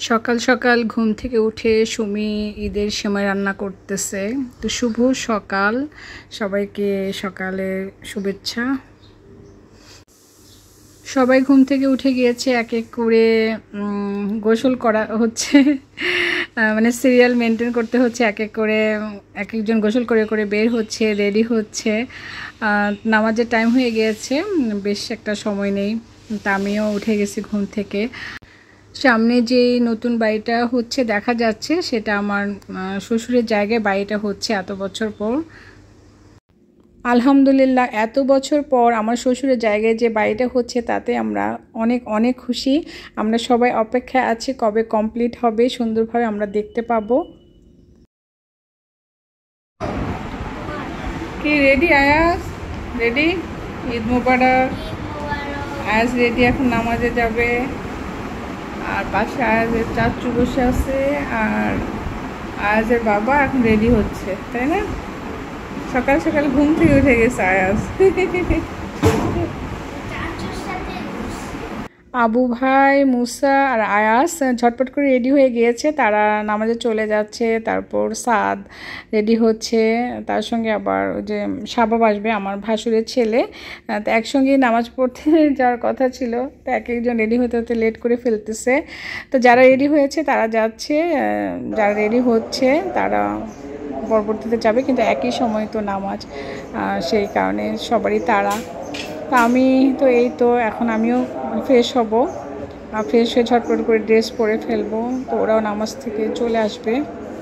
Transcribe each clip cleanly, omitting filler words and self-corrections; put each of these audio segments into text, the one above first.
সকাল সকাল ঘুম থেকে উঠে সুমি ঈদের সেমাই রান্না করতেছে। তো শুভ সকাল, সবাইকে সকালের শুভেচ্ছা। সবাই ঘুম থেকে উঠে গিয়েছে, এক এক করে গোসল করা হচ্ছে। মানে সিরিয়াল মেনটেন করতে হচ্ছে, এক এক করে এক একজন গোসল করে করে বের হচ্ছে, রেডি হচ্ছে। নামাজের টাইম হয়ে গিয়েছে, বেশ একটা সময় নেই। তা আমিও উঠে গেছি ঘুম থেকে। সামনে যে নতুন বাড়িটা হচ্ছে দেখা যাচ্ছে, সেটা আমার শ্বশুরের জায়গায় বাড়িটা হচ্ছে এত বছর পর। আলহামদুলিল্লাহ, এত বছর পর আমার শ্বশুরের জায়গায় যে বাড়িটা হচ্ছে তাতে আমরা অনেক অনেক খুশি। আমরা সবাই অপেক্ষায় আছি কবে কমপ্লিট হবে, সুন্দরভাবে আমরা দেখতে পাবো। কি রেডি আয়াস? রেডি? ঈদ মোবারক। আয়াস রেডি, এখন নামাজে যাবে। আর পাশে আয়াজের চাচু বসে আছে, আর আয়াজের বাবা এখন রেডি হচ্ছে, তাই না? সকাল সকাল ঘুম থেকে উঠে গেছে আয়াজ। আবু ভাই, মুসা আর আয়াস ঝটপট করে রেডি হয়ে গিয়েছে, তারা নামাজে চলে যাচ্ছে। তারপর সাদ রেডি হচ্ছে, তার সঙ্গে আবার ওই যে শাবাব আসবে, আমার ভাসুরের ছেলে। তো একসঙ্গেই নামাজ পড়তে যাওয়ার কথা ছিল, তো এক একজন রেডি হতে হতে লেট করে ফেলতেছে। তো যারা রেডি হয়েছে তারা যাচ্ছে, যারা রেডি হচ্ছে তারা পরবর্তীতে যাবে, কিন্তু একই সময় তো নামাজ, সেই কারণে সবারই তাড়া। তা আমি তো এই তো এখন আমিও ফ্রেশ হব, ফ্রেশ হয়ে ঝটপট করে ড্রেস পরে ফেলবো, তো ওরাও নামাজ থেকে চলে আসবে।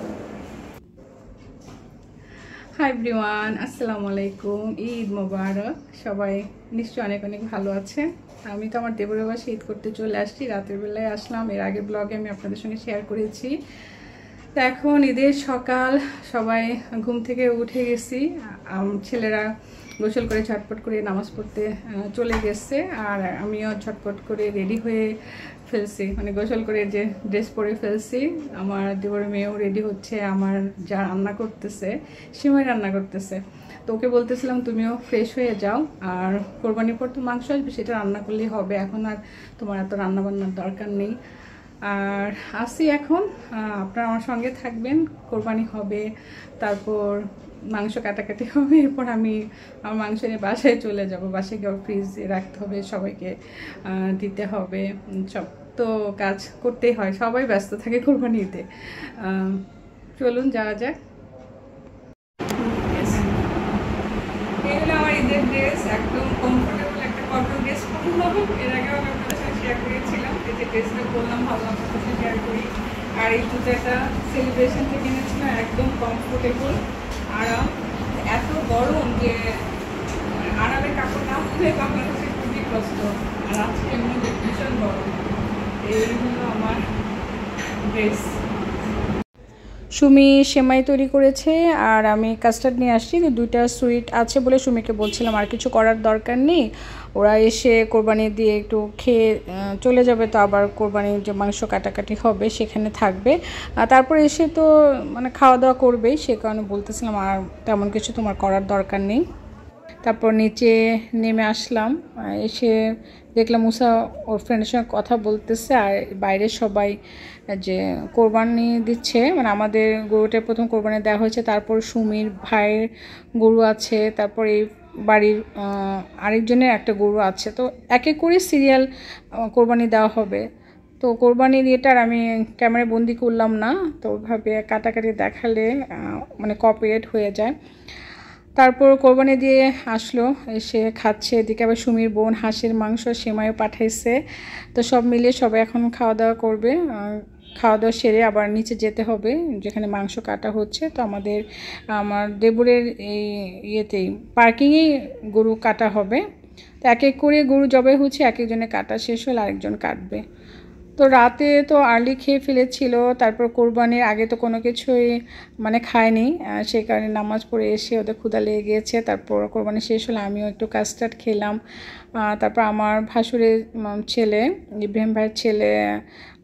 হাই এভরিওয়ান, আসসালামু আলাইকুম, ঈদ মোবারক। সবাই নিশ্চয়ই অনেক অনেক ভালো আছে। আমি তো আমার দেবরের বাসায় ঈদ করতে চলে আসছি, রাতের বেলায় আসলাম। এর আগে ব্লগে আমি আপনাদের সঙ্গে শেয়ার করেছি। তো এখন ঈদের সকাল, সবাই ঘুম থেকে উঠে গেছি। ছেলেরা গোসল করে ঝটপট করে নামাজ পড়তে চলে গেছে, আর আমিও ঝটপট করে রেডি হয়ে ফেলছি, মানে গোসল করে যে ড্রেস পরে ফেলছি। আমার দেবরের মেয়েও রেডি হচ্ছে, আমার যা রান্না করতেছে, সিমাই রান্না করতেছে। তো ওকে বলতেছিলাম তুমিও ফ্রেশ হয়ে যাও, আর কোরবানির পর তো মাংস আসবে, সেটা রান্না করলেই হবে, এখন আর তোমার এত রান্না বান্নার দরকার নেই। আর আসি এখন, আপনারা আমার সঙ্গে থাকবেন। কোরবানি হবে, তারপর মাংস কাটাকাটি হবে, এরপর আমি আমার মাংস নিয়ে বাসায় চলে যাব। বাসায় গিয়ে ফ্রিজে রাখতে হবে, সবাইকে দিতে হবে, সব তো কাজ করতেই হয়, সবাই ব্যস্ত থাকে কোরবানিতে। চলুন যাওয়া যাক। এগুলো আমার ঈদের ড্রেস, একদম কমফোর্টেবল একটা কটন ড্রেস পরলাম। এর আগেও আমি আপনাদের সাথে শেয়ার করেছিলাম, এই যে ড্রেসটা পরলাম, ভালো আপনাদের সাথে শেয়ার করি। আর এই জুতাটা সেলিব্রেশন থেকে কিনেছিলাম, একদম কমফোর্টেবল, আরাম। এত গরম যে আরামের কাপড় না হলে আপনার কাছে খুবই কষ্ট, আর আজকে এমনি ভীষণ গরম। এই হলো আমার ড্রেস। সুমি সেমাই তৈরি করেছে, আর আমি কাস্টার্ড নিয়ে আসছি। দুইটা সুইট আছে বলে সুমিকে বলছিলাম আর কিছু করার দরকার নেই, ওরা এসে কোরবানি দিয়ে একটু খেয়ে চলে যাবে, তো আবার কোরবানির যে মাংস কাটাকাটি হবে সেখানে থাকবে, তারপরে এসে তো মানে খাওয়া দাওয়া করবেই, সে কারণে বলতেছিলাম আর তেমন কিছু তোমার করার দরকার নেই। তারপর নিচে নেমে আসলাম, এসে দেখলাম মুসা ওর ফ্রেন্ডের সঙ্গে কথা বলতেছে, আর বাইরে সবাই যে কোরবানি দিচ্ছে, মানে আমাদের গরুটা প্রথম কোরবানি দেওয়া হয়েছে, তারপর সুমির ভাইয়ের গরু আছে, তারপর এই বাড়ির আরেকজনের একটা গরু আছে, তো এক এক করে সিরিয়াল কোরবানি দেওয়া হবে। তো কোরবানির ইয়েটার আমি ক্যামেরায় বন্দি করলাম না, তো ওইভাবে কাটাকাটি দেখালে মানে কপিরাইট হয়ে যায়। তারপর কোরবানি দিয়ে আসলো, এসে খাচ্ছে, এদিকে আবার সুমির বোন হাঁসের মাংস সেমাইও পাঠাইছে। তো সব মিলিয়ে সবাই এখন খাওয়া দাওয়া করবে, খাওয়া দাওয়া সেরে আবার নিচে যেতে হবে যেখানে মাংস কাটা হচ্ছে। তো আমার দেবরের এই ইয়েতেই পার্কিংয়েই গরু কাটা হবে। তো এক এক করে গরু জবাই হচ্ছে, এক একজনের কাটা শেষ হলে আরেকজন কাটবে। তো রাতে তো আর্লি খেয়ে ফেলেছিল, তারপর কোরবানির আগে তো কোনো কিছুই মানে খায়নি, সেই কারণে নামাজ পড়ে এসে ওদের ক্ষুধা লেগে গিয়েছে। তারপর কোরবানি শেষ হলে আমিও একটু কাস্টার্ড খেলাম। তারপর আমার ভাসুরের ছেলে, ইব্রাহিম ভাইয়ের ছেলে,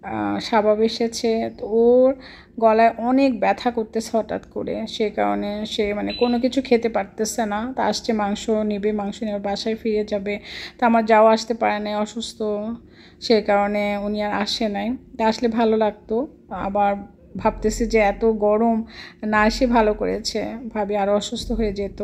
স্বভাব এসেছে। তো ওর গলায় অনেক ব্যথা করতেছে হঠাৎ করে, সে কারণে সে মানে কোনো কিছু খেতে পারতেছে না। তা আসছে মাংস নেবে, মাংস নেবে, বাসায় ফিরে যাবে। তা আমার যাও আসতে পারে নাই, অসুস্থ, সে কারণে উনি আর আসে নাই। তা আসলে ভালো লাগতো। আবার ভাবতেছি যে এত গরম, না এসে ভালো করেছে, ভাবি আরও অসুস্থ হয়ে যেত।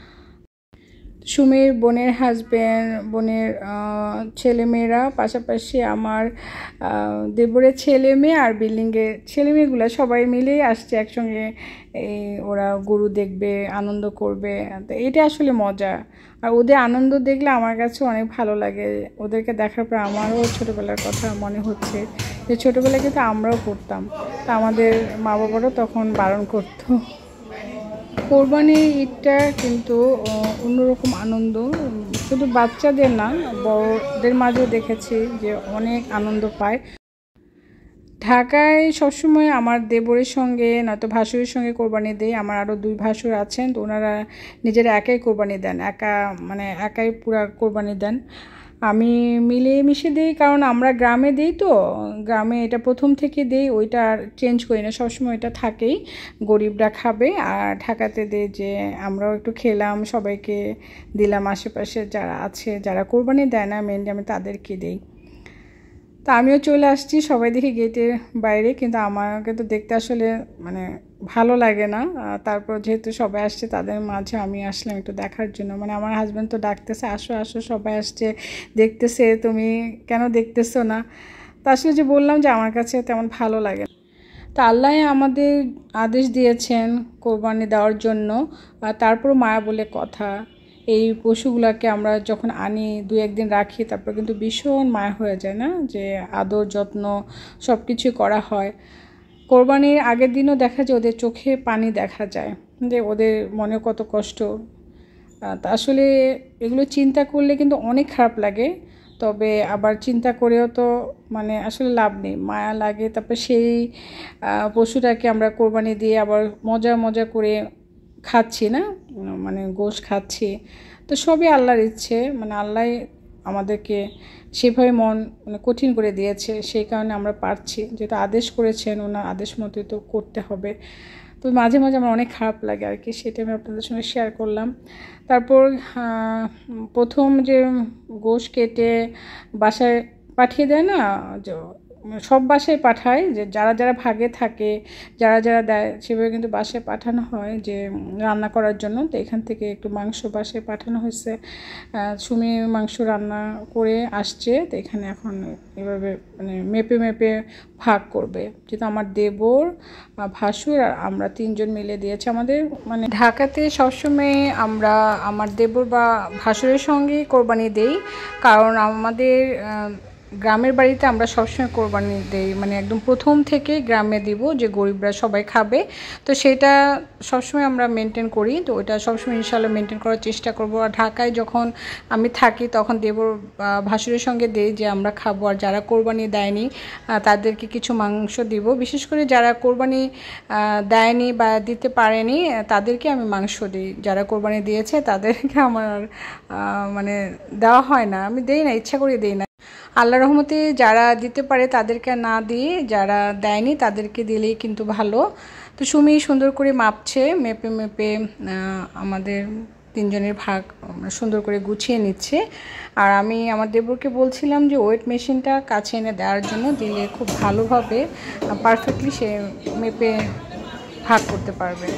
সুমির বোনের হাজব্যান্ড, বোনের ছেলেমেয়েরা, পাশাপাশি আমার দেবরের ছেলে মেয়ে আর বিল্ডিংয়ের ছেলে মেয়েগুলো সবাই মিলেই আসছে একসঙ্গে। এই ওরা গরু দেখবে, আনন্দ করবে। তো এটা আসলে মজা। আর ওদের আনন্দ দেখলে আমার কাছে অনেক ভালো লাগে। ওদেরকে দেখার পর আমারও ছোটোবেলার কথা মনে হচ্ছে যে ছোটোবেলায় কিন্তু আমরাও করতাম। তা আমাদের মা বাবারও তখন বারণ করতো। কোরবানির ঈদটা কিন্তু অন্যরকম আনন্দ, শুধু বাচ্চাদের না, বড়দের মাঝেও দেখেছি যে অনেক আনন্দ পায়। ঢাকায় সবসময় আমার দেবরের সঙ্গে নয়তো ভাসুরের সঙ্গে কোরবানি দেই। আমার আরও 2 ভাসুর আছেন, তো ওনারা নিজেরা একাই কোরবানি দেন, একাই পুরা কোরবানি দেন। আমি মিলেমিশে দিই, কারণ আমরা গ্রামে দিই, তো গ্রামে এটা প্রথম থেকে দিই, ওইটা আর চেঞ্জ করি না, সবসময় এটা থাকেই, গরিবরা খাবে। আর ঢাকাতে দিই যে আমরাও একটু খেলাম, সবাইকে দিলাম, আশেপাশে যারা আছে, যারা কোরবানি দেয় না মেনলি আমি তাদেরকে দিই। তা আমিও চলে আসছি, সবাই দেখি গেটের বাইরে, কিন্তু আমাকে তো দেখতে আসলে মানে ভালো লাগে না। তারপর যেহেতু সবাই আসছে তাদের মাঝে আমি আসলাম একটু দেখার জন্য। মানে আমার হাজব্যান্ড তো ডাকতেছে, আসো আসো, সবাই আসছে দেখতেছে, তুমি কেন দেখতেছো না? তা আসলে যে বললাম যে আমার কাছে তেমন ভালো লাগে না। তা আল্লাহ আমাদের আদেশ দিয়েছেন কোরবানি দেওয়ার জন্য, তারপর মায়া বলে কথা। এই পশুগুলোকে আমরা যখন আনি 2-1 দিন রাখি, তারপর কিন্তু ভীষণ মায়া হয়ে যায় না, যে আদর যত্ন সব কিছুই করা হয়। কোরবানির আগের দিনও দেখা যায় ওদের চোখে পানি দেখা যায়, যে ওদের মনে কত কষ্ট। তা আসলে এগুলো চিন্তা করলে কিন্তু অনেক খারাপ লাগে, তবে আবার চিন্তা করেও তো মানে আসলে লাভ নেই, মায়া লাগে। তারপর সেই পশুটাকে আমরা কোরবানি দিয়ে আবার মজা মজা করে খাচ্ছি না, মানে গোশ খাচ্ছি। তো সবই আল্লাহর ইচ্ছে, মানে আল্লাহ আমাদেরকে সেভাবে মানে কঠিন করে দিয়েছে, সেই কারণে আমরা পারছি, যেহেতু আদেশ করেছেন, ওনার আদেশ মতোই তো করতে হবে। তো মাঝে মাঝে আমার অনেক খারাপ লাগে আর কি, সেটা আমি আপনাদের সঙ্গে শেয়ার করলাম। তারপর প্রথম যে গোশ কেটে বাসায় পাঠিয়ে দেয় না, সব বাসায় পাঠায়, যে যারা যারা ভাগে থাকে, যারা যারা দেয়, সেভাবে কিন্তু বাসায় পাঠানো হয় যে রান্না করার জন্য। তো এখান থেকে একটু মাংস বাসায় পাঠানো হয়েছে, সুমি মাংস রান্না করে আসছে। তো এখানে এখন এভাবে মানে মেপে মেপে ভাগ করবে, যেহেতু আমার দেবর, ভাসুর আর আমরা 3 জন মিলে দিয়েছে আমাদের। মানে ঢাকাতে সবসময় আমরা আমার দেবর বা ভাসুরের সঙ্গে কোরবানি দেই, কারণ আমাদের গ্রামের বাড়িতে আমরা সবসময় কোরবানি দেই, মানে একদম প্রথম থেকে গ্রামে দিব, যে গরিবরা সবাই খাবে। তো সেটা সবসময় আমরা মেনটেন করি, তো ওইটা সবসময় ইনশাআল্লাহ মেনটেন করার চেষ্টা করব। আর ঢাকায় যখন আমি থাকি তখন দেবর ভাসুরের সঙ্গে দেই যে আমরা খাবো, আর যারা কোরবানি দেয়নি তাদেরকে কিছু মাংস দিব। বিশেষ করে যারা কোরবানি দেয়নি বা দিতে পারেনি তাদেরকে আমি মাংস দিই, যারা কোরবানি দিয়েছে তাদেরকে আমার মানে দেওয়া হয় না, আমি দেই না, ইচ্ছা করে দিই না। আল্লাহ রহমতে যারা দিতে পারে তাদেরকে না দিয়ে যারা দেয়নি তাদেরকে দিলেই কিন্তু ভালো। তো সুমি সুন্দর করে মাপছে, মেপে মেপে আমাদের 3 জনের ভাগ সুন্দর করে গুছিয়ে নিচ্ছে। আর আমি আমার দেবরকে বলছিলাম যে ওয়েট মেশিনটা কাছে এনে দেওয়ার জন্য, দিলে খুব ভালোভাবে পারফেক্টলি সে মেপে ভাগ করতে পারবে।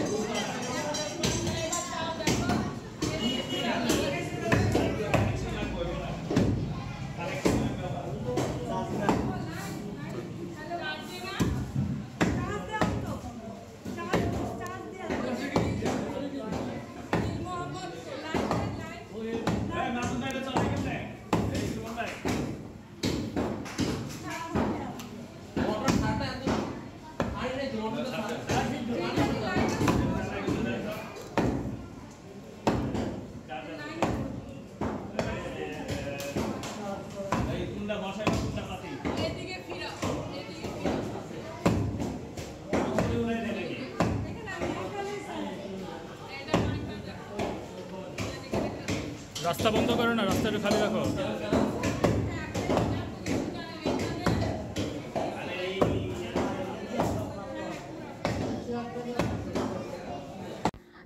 রাস্তা বন্ধ করো না, রাস্তাটা খালি রাখো।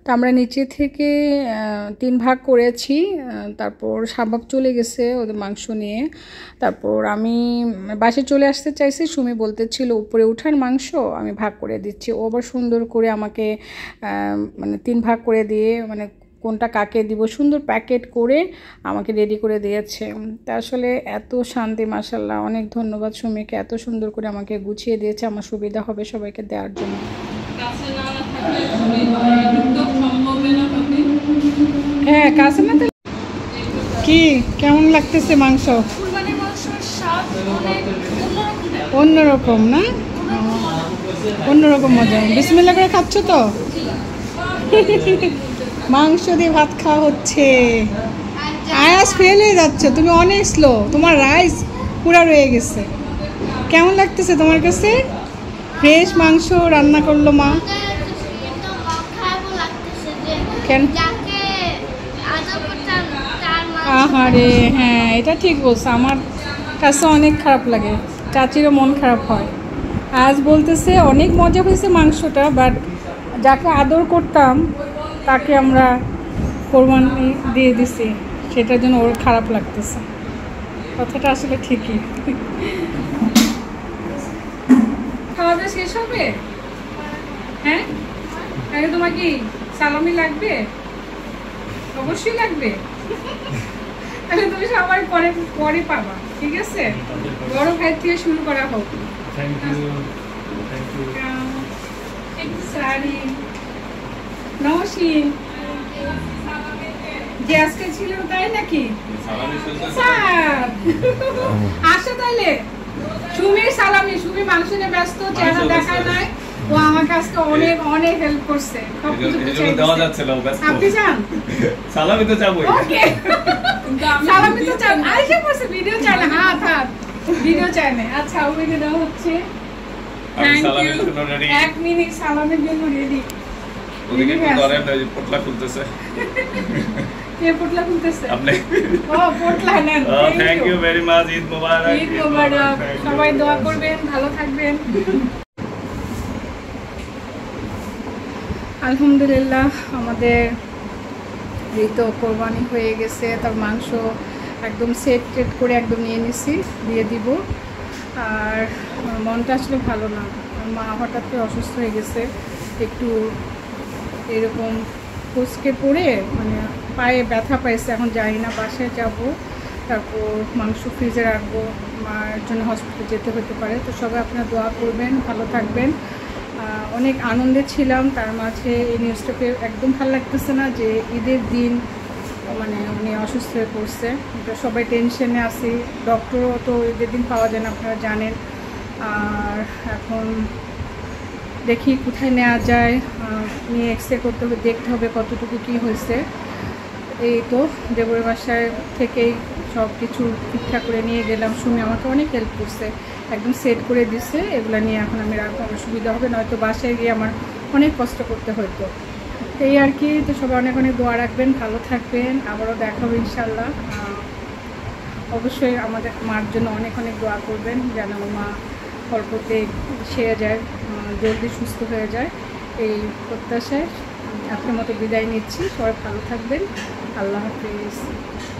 তো আমরা নিচে থেকে 3 ভাগ করেছি। তারপর শাবাব চলে গেছে ওদের মাংস নিয়ে। তারপর আমি বাসে চলে আসতে চাইছি, সুমি বলতেছিল উপরে উঠার মাংস আমি ভাগ করে দিচ্ছি। ও আবার সুন্দর করে আমাকে মানে 3 ভাগ করে দিয়ে মানে কোনটা কাকে দিব সুন্দর প্যাকেট করে আমাকে রেডি করে দিয়েছে। তা আসলে এত শান্তি, মাশাআল্লাহ, অনেক ধন্যবাদ সুমিকে, এত সুন্দর করে আমাকে গুছিয়ে দিয়েছে, আমার সুবিধা হবে সবাইকে দেওয়ার জন্য। হ্যাঁ, কাছে না কি কেমন লাগতেছে মাংস? অন্যরকম না, অন্যরকম মজা। বিসমিল্লাহ করে খাচ্ছ তো? মাংস দিয়ে ভাত খাওয়া হচ্ছে। আয়াস ফেল হয়ে যাচ্ছে, তুমি অনেক স্লো, তোমার রাইস পুরা রয়ে গেছে। কেমন লাগতেছে তোমার কাছে? ফ্রেশ মাংস রান্না করলো মা। কেন? আহারে, হ্যাঁ এটা ঠিক বলছো, আমার কাছে অনেক খারাপ লাগে, চাচিরও মন খারাপ হয়। আজ বলতেছে অনেক মজা হয়েছে মাংসটা, বাট যাকে আদর করতাম তাকে আমরা কোরবানি দিয়ে দিছি, সেটার জন্য ওর খারাপ লাগতেছে। কথাটা আসলে ঠিকই। খাওয়া দাওয়া শেষ হবে? হ্যাঁ, তাহলে তোমার কি সালামি লাগবে? অবশ্যই লাগবে। তাহলে তুমি সবাই পরে পরে পাবা, ঠিক আছে? বড় ভাই থেকে শুরু করা হোক। Thank you, thank you. Sari Nowshin যে আজকে ছিল তাই নাকি? আসো তাইলে। সুমির সালামি, সুমি মাংস নিয়ে ব্যস্ত, চেহারা দেখায় নাই। ও আমাকে আজকে অনেক অনেক হেল্প করছে। দেওয়া যাচ্ছে না, ব্যস্ত। আপনি যান? সালামি তো যাবোই। ওকে, সালামি তো চান। আইসা পড়ছে, ভিডিও চায় না। হাত হাত ভিডিও চায় না। আচ্ছা, ওকে দেওয়া হচ্ছে। Thank you. 1 মিনিট সালামের জন্য রেডি। ওদিকে একটু ধরেন, ওই পোটলা খুলতেছে। কে পোটলা খুলতেছে? আপনি। ও পোটলা নেন। Thank you very much. Eid মোবারক। ঈদ মোবারক। সবাই দোয়া করবেন, ভালো থাকবেন। আলহামদুলিল্লাহ, আমাদের এই তো কোরবানি হয়ে গেছে। তার মাংস একদম সেট করে একদম নিয়ে নিছি, দিয়ে দিব। আর মনটা আসলে ভালো না, মা হঠাৎ করে অসুস্থ হয়ে গেছে, একটু এরকম কুচকে পড়ে মানে পায়ে ব্যথা পাইছে। এখন যাই না, বাসায় যাব, তারপর মাংস ফ্রিজে রাখবো, মার জন্য হসপিটালে যেতে হতে পারে। তো সবাই আপনারা দোয়া করবেন, ভালো থাকবেন। অনেক আনন্দে ছিলাম, তার মাঝে এই নিউজটা পেয়ে একদম ভালো লাগতেছে না যে ঈদের দিন মানে উনি অসুস্থ হয়ে পড়ছে। তো সবাই টেনশনে আছি, ডক্টরও তো ঈদের দিন পাওয়া যায় না, আপনারা জানেন। আর এখন দেখি কোথায় নেওয়া যায়, নিয়ে এক্সরে করতে হবে, দেখতে হবে কতটুকু কী হয়েছে। এই তো দেবরের বাসায় থেকেই সব কিছু ঠিকঠাক করে নিয়ে গেলাম। শুনে আমাকে অনেক হেল্প করছে, একদম সেট করে দিছে। এগুলো নিয়ে এখন আমি রাখবো, আমার সুবিধা হবে, নয়তো বাসায় গিয়ে আমার অনেক কষ্ট করতে হতো। এই আর কি। তো সবাই অনেক অনেক দোয়া রাখবেন, ভালো থাকবেন, আবারও দেখা হবে ইনশাল্লাহ। অবশ্যই আমাদের মার জন্য অনেক অনেক দোয়া করবেন, যেন মা অল্পতে সেরে যায়, জলদি সুস্থ হয়ে যায়। এই প্রত্যাশায় আজকের মতো বিদায় নিচ্ছি। সবাই ভালো থাকবেন, আল্লাহ হাফিজ।